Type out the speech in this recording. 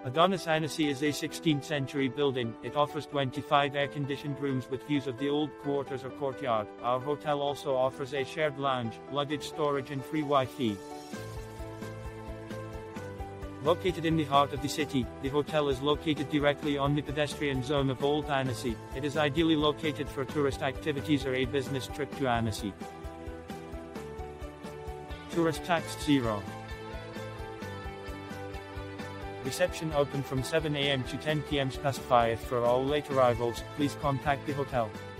Adonis Annecy is a 16th century building. It offers 25 air-conditioned rooms with views of the old quarters or courtyard. Our hotel also offers a shared lounge, luggage storage and free Wi-Fi. Located in the heart of the city, the hotel is located directly on the pedestrian zone of Old Annecy. It is ideally located for tourist activities or a business trip to Annecy. Tourist tax 0. Reception open from 7 a.m. to 10 p.m. /5. For all late arrivals, please contact the hotel.